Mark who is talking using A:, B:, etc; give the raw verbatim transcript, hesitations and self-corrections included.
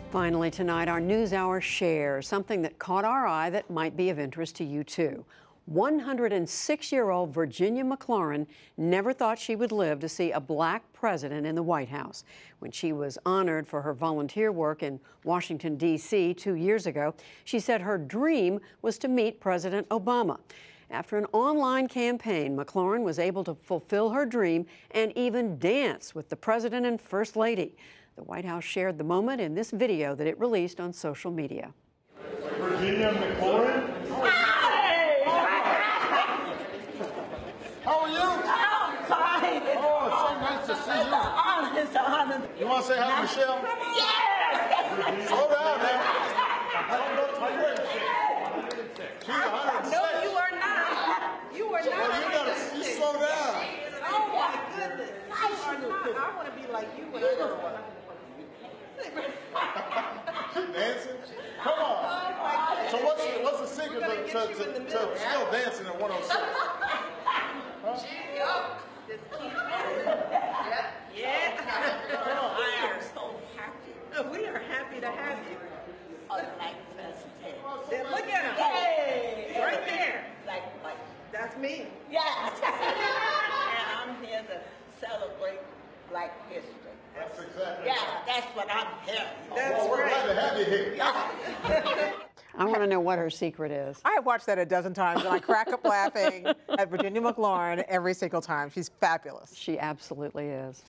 A: Finally tonight, our NewsHour shares something that caught our eye that might be of interest to you too. one hundred six-year-old Virginia McLaurin never thought she would live to see a black president in the White House. When she was honored for her volunteer work in Washington, D C two years ago, she said her dream was to meet President Obama. After an online campaign, McLaurin was able to fulfill her dream and even dance with the president and first lady. The White House shared the moment in this video that it released on social media.
B: Virginia McLaurin.
C: Hi!
B: How are you?
C: I'm fine.
B: Oh, it's so nice to see
C: It's
B: you.
C: an honor. It's an honor.
B: You want to say hi to Michelle?
C: Yes!
B: Slow down, man. I don't know how you're She's one hundred six.
D: No, you are not. You are
B: Well,
D: not.
B: you gotta you slow down.
D: Oh my goodness. You are not. I want to be like you when I grow up.
B: She dancing? Come on. So what's the, what's the secret to, to, to, to still dancing at one oh six? Huh?
D: Just keep Yeah. Yeah. I am so happy. We are happy to have you.
C: A black president.
D: Then look at him.
C: Hey!
D: Right there.
C: Like, like,
D: That's me.
C: yes. And I'm here to celebrate Black history.
B: That's exactly.
C: Yeah, that's what I'm here for.
D: That's
B: Well, we're
D: right.
B: glad to have you here.
A: I want to know what her secret is.
E: I have watched that a dozen times, and I crack up laughing at Virginia McLaurin every single time. She's fabulous.
A: She absolutely is.